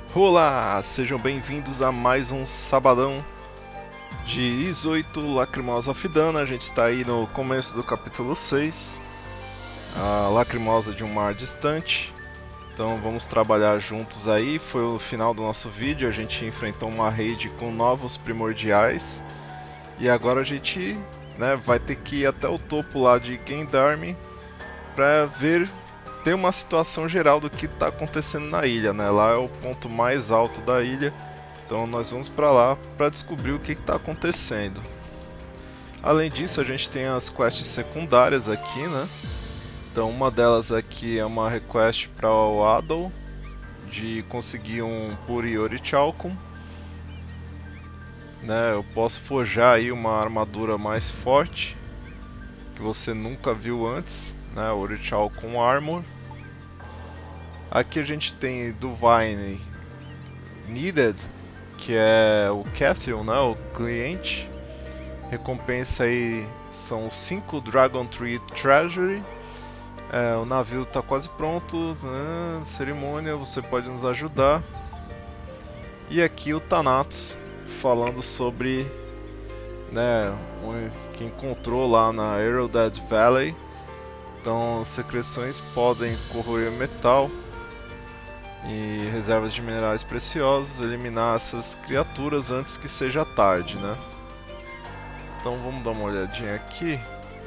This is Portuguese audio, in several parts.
Olá, sejam bem-vindos a mais um sabadão de Is8 Lacrimosa of Dana. A gente está aí no começo do capítulo 6, a Lacrimosa de um Mar Distante. Então vamos trabalhar juntos aí. Foi o final do nosso vídeo, a gente enfrentou uma raid com novos primordiais. E agora a gente vai ter que ir até o topo lá de Gendarme para ter uma situação geral do que está acontecendo na ilha, né? Lá é o ponto mais alto da ilha, então nós vamos para lá para descobrir o que está acontecendo. Além disso, a gente tem as quests secundárias aqui, né? Então uma delas aqui é uma request para o Adol de conseguir um Puri Orichalcum, né? Eu posso forjar aí uma armadura mais forte que você nunca viu antes, né? Orichalcum Armor. Aqui a gente tem do Vine Needed, que é o Cathiel, né, o cliente. Recompensa aí são 5 Dragon Tree Treasury. O navio está quase pronto, né? Cerimônia, você pode nos ajudar. E aqui o Thanatos falando sobre, né, que encontrou lá na Eroded Valley. Então, secreções podem corroer metal e reservas de minerais preciosos, eliminar essas criaturas antes que seja tarde, né? Então vamos dar uma olhadinha aqui.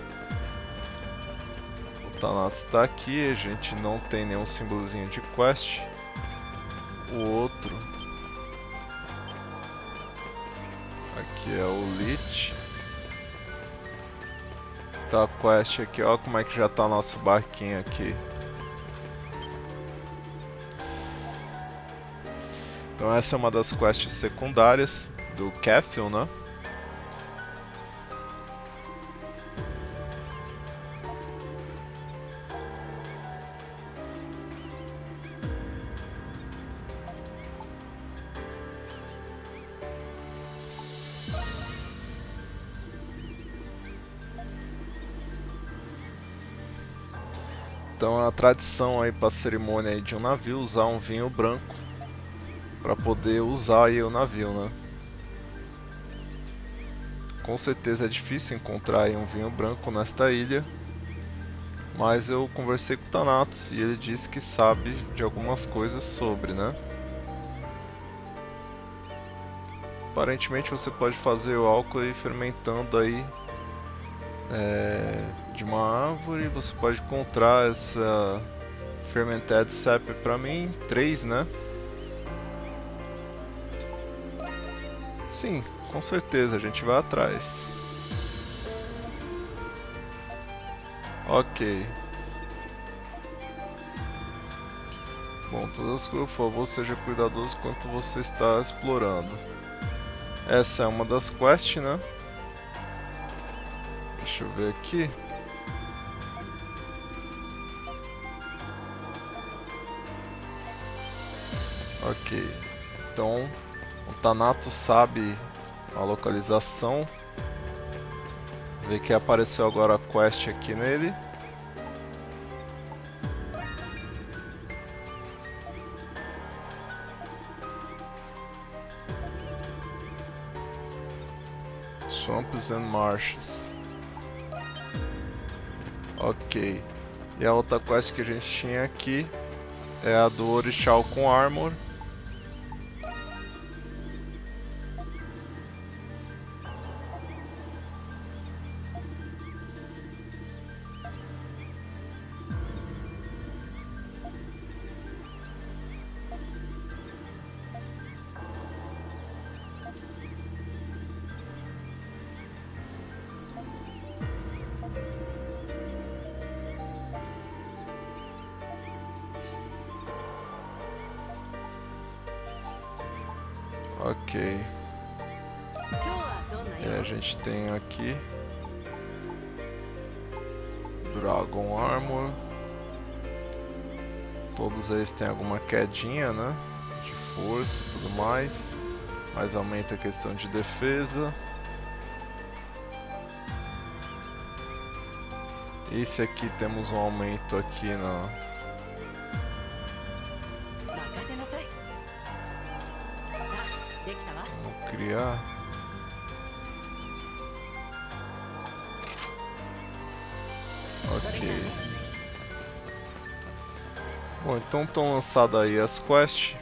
O Thanatos está aqui, a gente não tem nenhum símbolozinho de quest. O outro aqui é o Lich. Tá a quest aqui, ó como é que já tá nosso barquinho aqui. Então essa é uma das quests secundárias do Cathiel, né? Então a tradição aí para a cerimônia aí de um navio usar um vinho branco para poder usar aí o navio, né? Com certeza é difícil encontrar aí um vinho branco nesta ilha, mas eu conversei com o Thanatos e ele disse que sabe de algumas coisas sobre, né? Aparentemente você pode fazer o álcool aí fermentando aí de uma árvore. Você pode encontrar essa Fermented Sap para mim, 3, né? Sim, com certeza, a gente vai atrás. Ok. Bom, todas as coisas, por favor, seja cuidadoso enquanto você está explorando. Essa é uma das quests, né? Deixa eu ver aqui. Ok. Então, o Thanatos sabe a localização. Vê que apareceu agora a quest aqui nele. Swamps and Marshes. Ok. E a outra quest que a gente tinha aqui é a do Orichalcum Armor. Ok. E a gente tem aqui Dragon Armor. Todos eles têm alguma quedinha, né? De força e tudo mais. Mas aumenta a questão de defesa. Esse aqui temos um aumento aqui na criar. Ok. Bom, então estão lançadas aí as quests.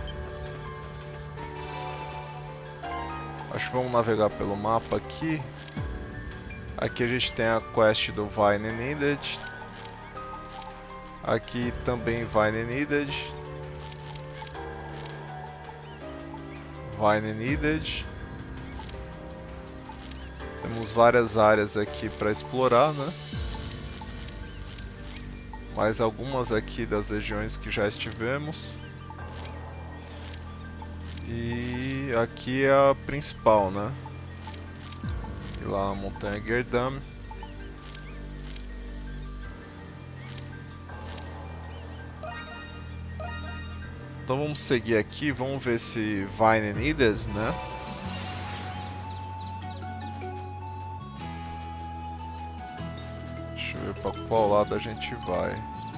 Acho que vamos navegar pelo mapa aqui. Aqui a gente tem a quest do Vine Needed. Aqui também Vine Needed. Vine Needed. Temos várias áreas aqui para explorar, né? Mais algumas aqui das regiões que já estivemos. E aqui é a principal, né? E lá a montanha Gerdam. Então vamos seguir aqui, vamos ver se Vine Needed, né? Deixa eu ver para qual lado a gente vai.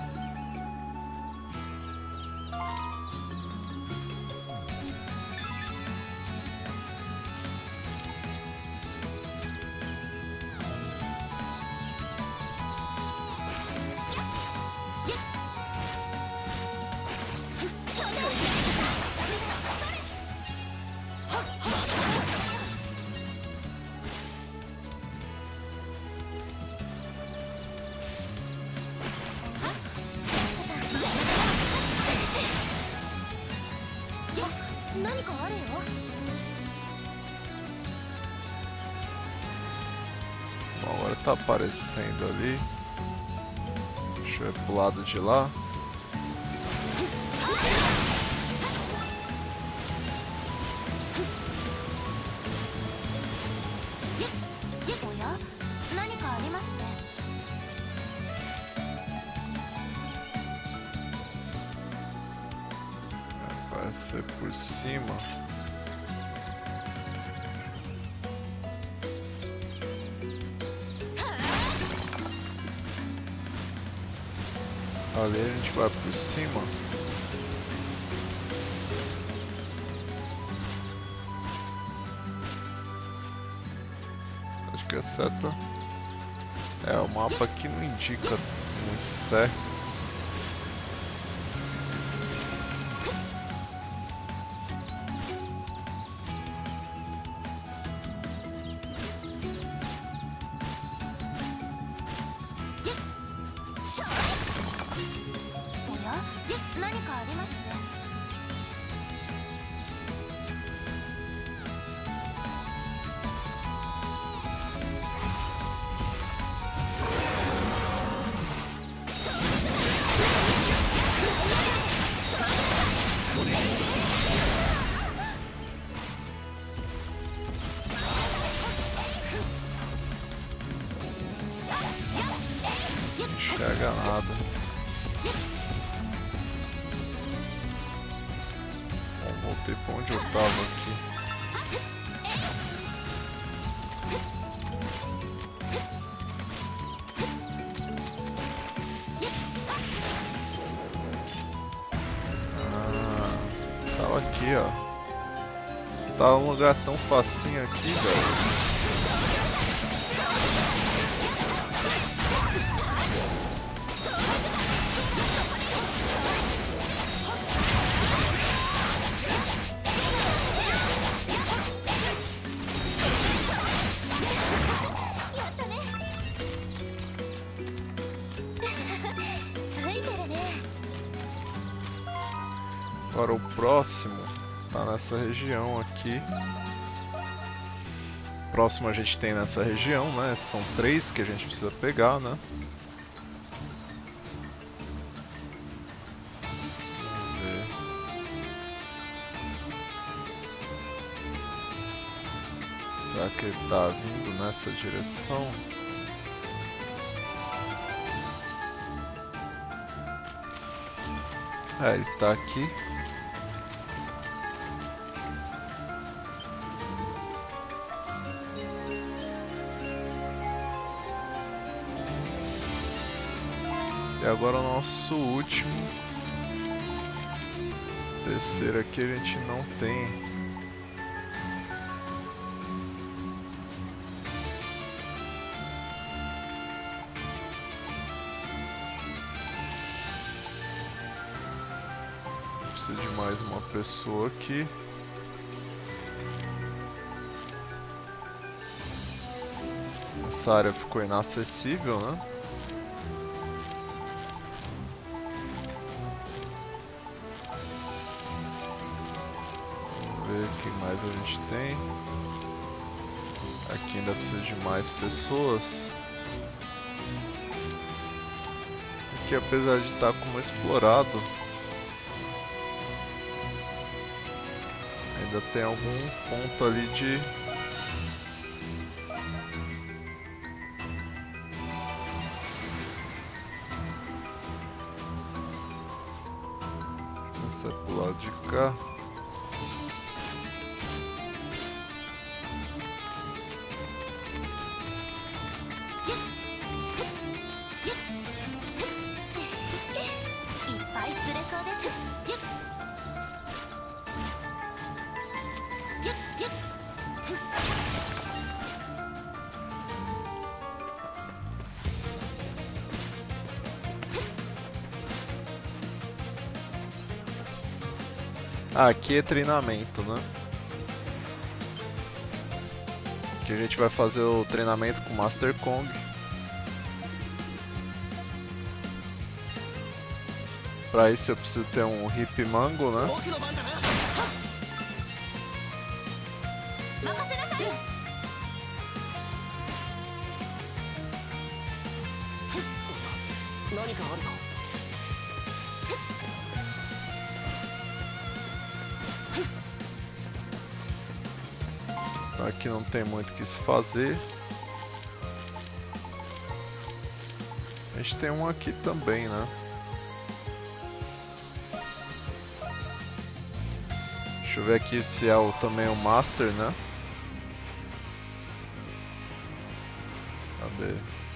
Bom, agora tá aparecendo ali. Deixa eu ver pro lado de lá. Vai ser por cima. Ali a gente vai por cima. Acho que a seta. É, o mapa aqui não indica muito certo. Não enxerga nada. Bom, voltei pra onde eu tava aqui. Ah, tava aqui, ó. Tava um lugar tão facinho aqui, velho. Agora o próximo tá nessa região aqui. O próximo a gente tem nessa região, né? São 3 que a gente precisa pegar, né? Vamos ver. Será que ele tá vindo nessa direção? É, ele tá aqui. E agora o nosso último. Terceiro aqui a gente não tem de mais uma pessoa aqui. Essa área ficou inacessível, né? Vamos ver o que mais a gente tem. Aqui ainda precisa de mais pessoas. Aqui, apesar de estar como explorado, ainda tem algum ponto ali de... Sai pro lado de cá. Ah, aqui é treinamento, né? Aqui a gente vai fazer o treinamento com o Master Kong. Para isso eu preciso ter um Hip Mango, né? Aqui não tem muito o que se fazer. A gente tem um aqui também, né? Deixa eu ver aqui se é também o Master, né? Cadê?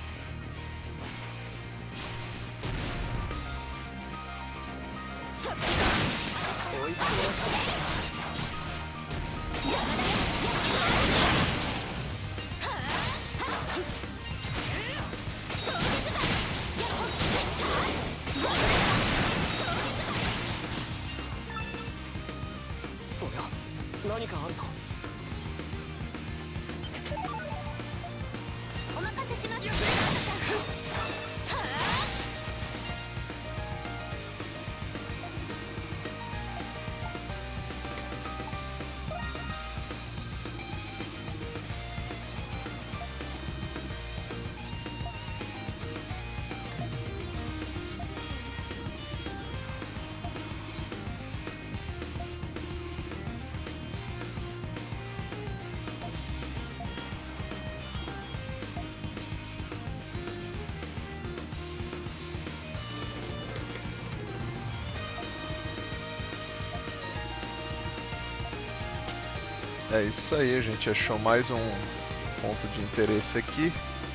É isso aí, a gente achou mais um ponto de interesse aqui.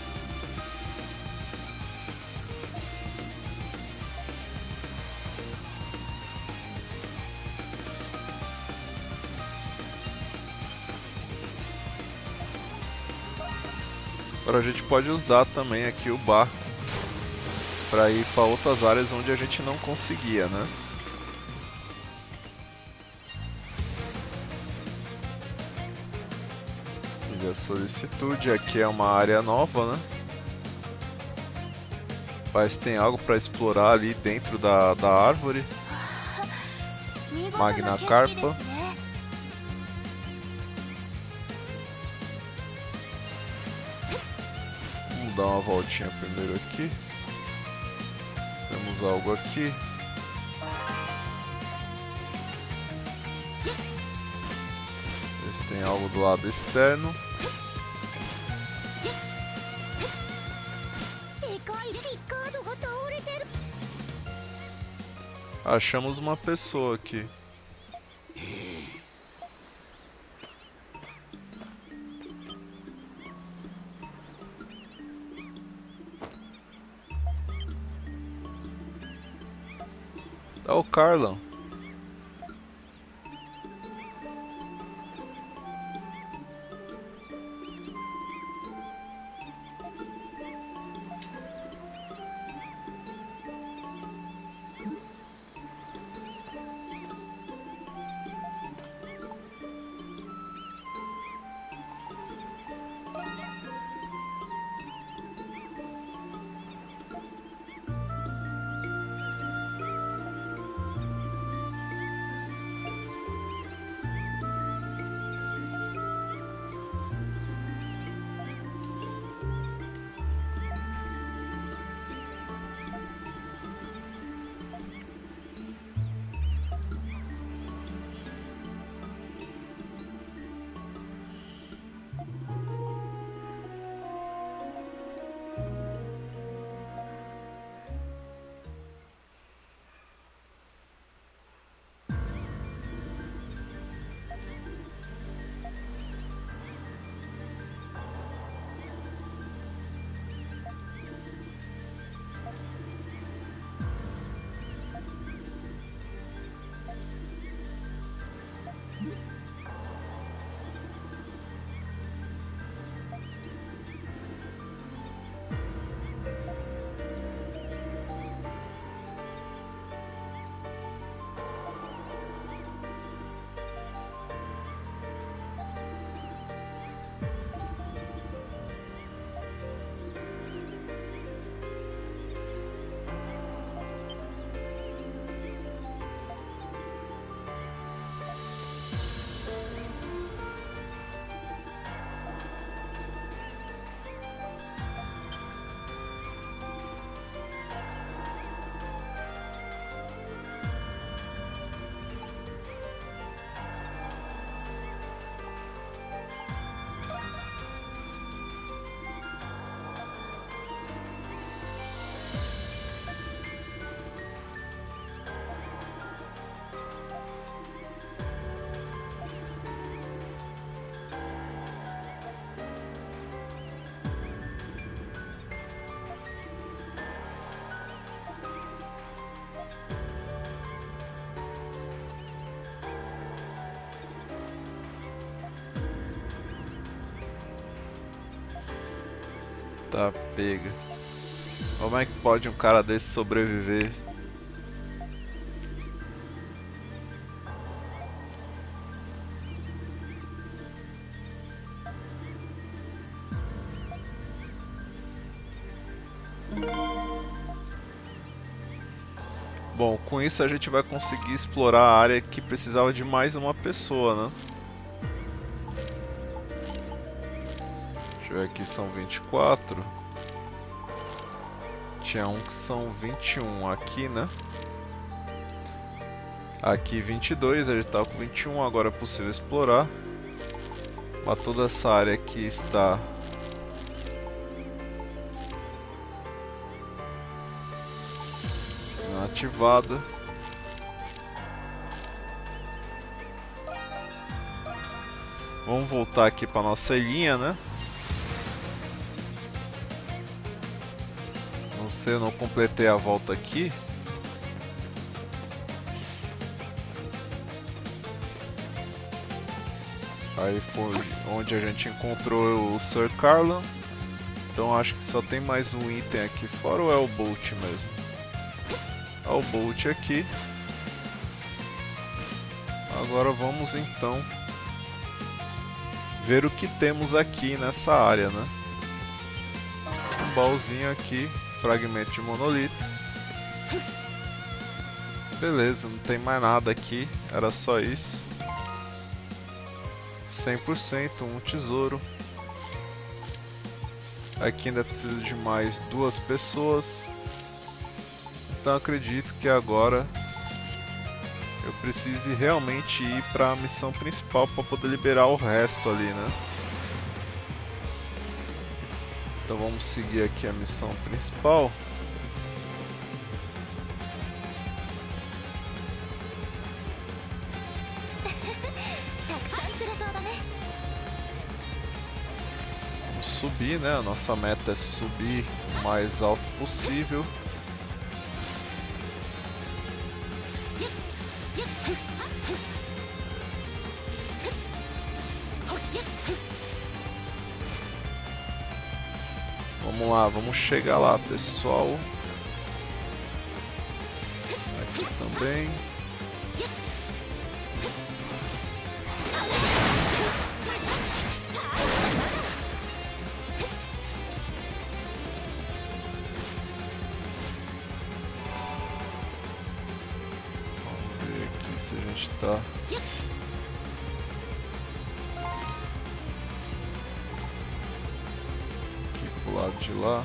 Agora a gente pode usar também aqui o barco para ir para outras áreas onde a gente não conseguia, né? Ilha Solicitude, aqui é uma área nova, né? Mas tem algo para explorar ali dentro da árvore. Magna Carpa. Vamos dar uma voltinha primeiro aqui. Temos algo aqui. Ver se tem algo do lado externo. Achamos uma pessoa aqui. É o Carlon. Tá pega. Como é que pode um cara desse sobreviver? Bom, com isso a gente vai conseguir explorar a área que precisava de mais uma pessoa, né? Deixa eu ver aqui, são 24. Tinha um que são 21 aqui, né? Aqui 22, a gente tá com 21, agora é possível explorar. Mas toda essa área aqui está ativada. Vamos voltar aqui para nossa ilhinha, né? Não sei, eu não completei a volta aqui. Aí foi onde a gente encontrou o Sir Carlan. Então acho que só tem mais um item aqui fora, ou é o Bolt mesmo? É o Bolt aqui. Agora vamos então ver o que temos aqui nessa área, né? Um baúzinho aqui, fragmento de monolito. Beleza, não tem mais nada aqui, era só isso. 100%, um tesouro. Aqui ainda precisa de mais 2 pessoas. Então acredito que agora eu precise realmente ir para a missão principal para poder liberar o resto ali, né? Então vamos seguir aqui a missão principal. Vamos subir, né? A nossa meta é subir o mais alto possível. Vamos lá, vamos chegar lá, pessoal. Aqui também. Vamos ver aqui se a gente tá... do lado de lá.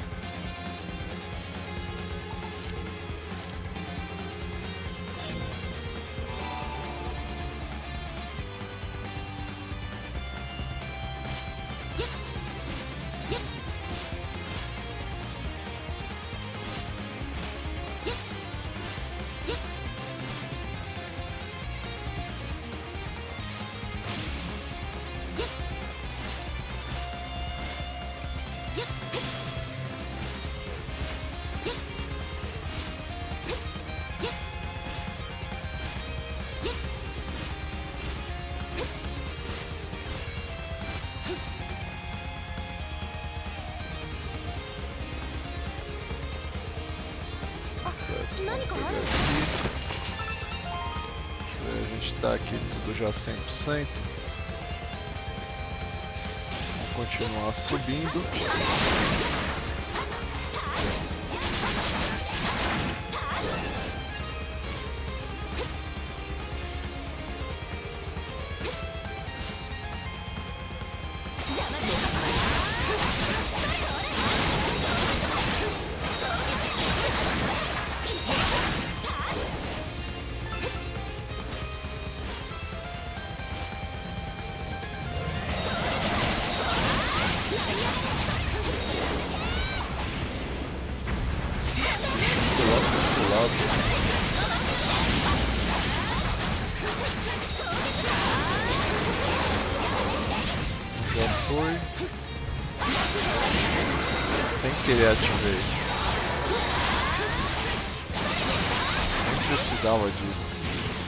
pegar aqui. A gente tá aqui tudo já 100%. Vamos continuar subindo. Já foi. Sem querer ativei. Nem precisava disso.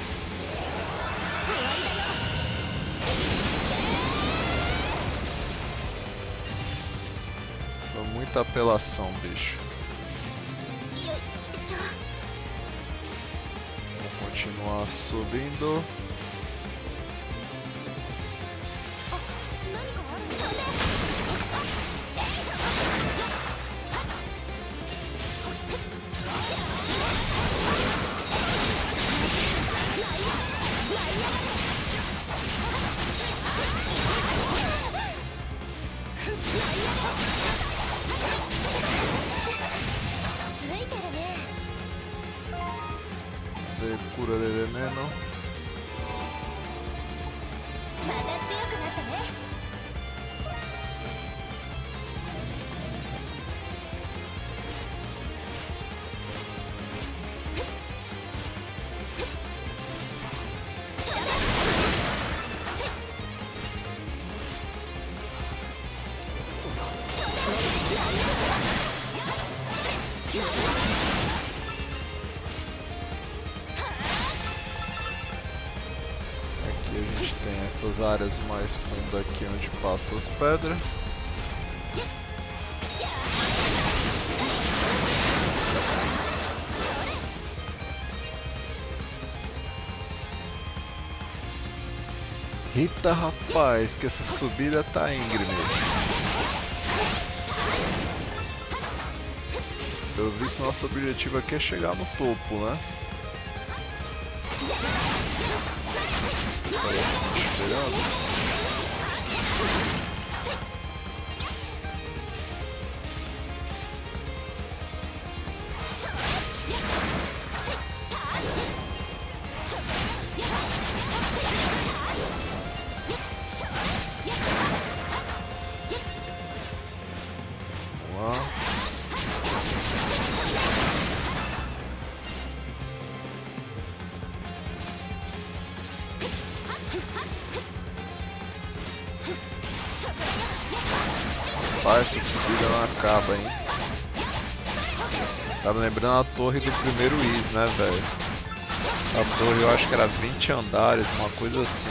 Isso foi muita apelação, bicho. Vou continuar subindo. De cura de veneno. Aqui a gente tem essas áreas mais fundas aqui onde passa as pedras. Eita, rapaz, que essa subida tá íngreme. Pelo visto, nosso objetivo aqui é chegar no topo, né? Esperando. Vamos lá. Essa subida não acaba, hein? Tá me lembrando a torre do primeiro Is, né, velho? A torre eu acho que era 20 andares, uma coisa assim.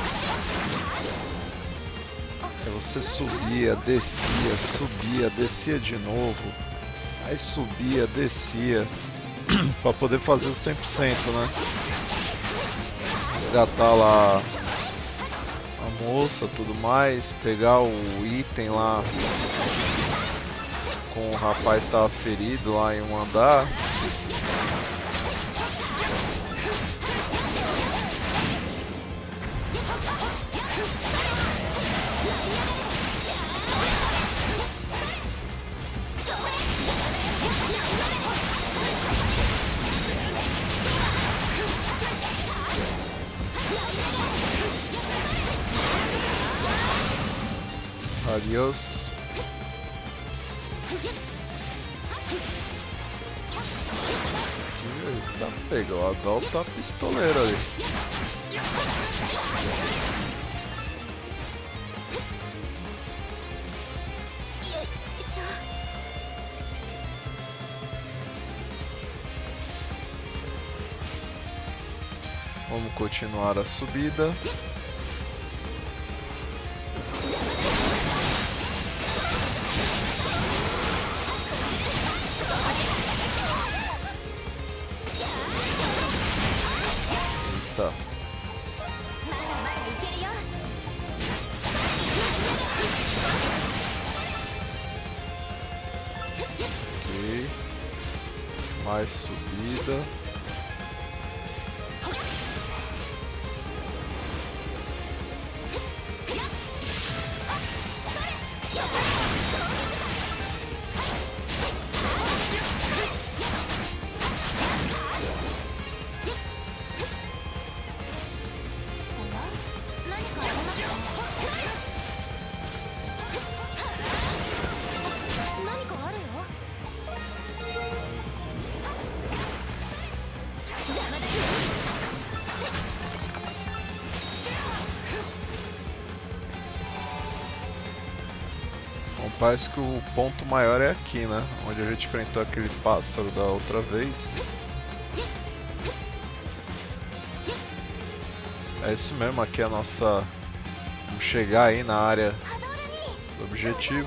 Aí você subia, descia de novo. Aí subia, descia. Pra poder fazer o 100%, né? Resgatar lá a moça, tudo mais, pegar o item lá com o rapaz que estava ferido lá em um andar. Adiós. Eita, pegou a Dol, tá pistoleiro ali. Vamos continuar a subida. Mais subida. Bom, parece que o ponto maior é aqui, né? Onde a gente enfrentou aquele pássaro da outra vez. É isso mesmo, aqui é a nossa... Vamos chegar aí na área do objetivo.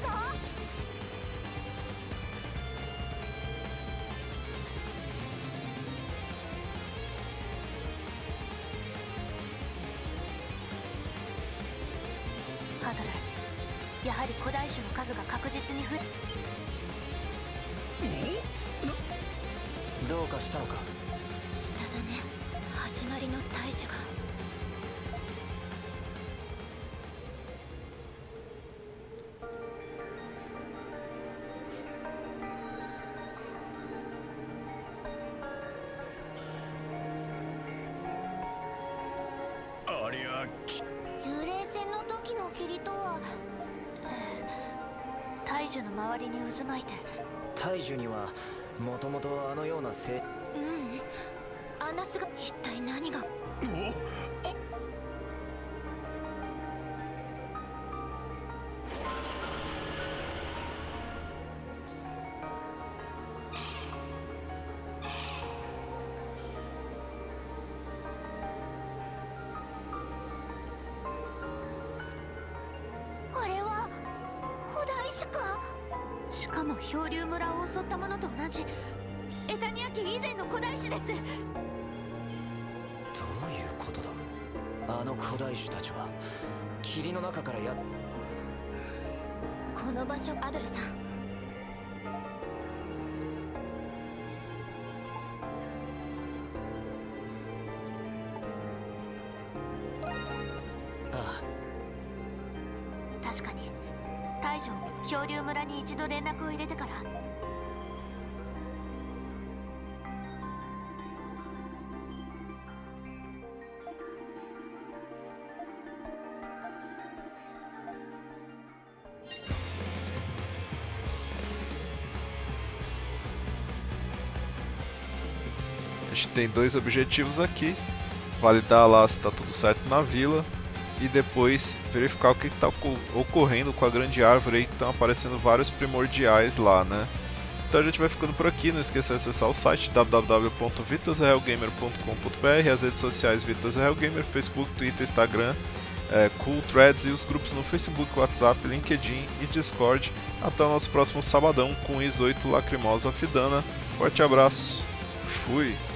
A gente tem dois objetivos aqui: validar lá se está tudo certo na vila e depois verificar o que está ocorrendo com a grande árvore aí, que estão aparecendo vários primordiais lá, né? Então a gente vai ficando por aqui, não esqueça de acessar o site www.vitasrealgamer.com.br, as redes sociais Vitas Real Gamer, Facebook, Twitter, Instagram, Cool Threads e os grupos no Facebook, WhatsApp, LinkedIn e Discord. Até o nosso próximo sabadão com IS-8 Lacrimosa Fidana. Forte abraço, fui!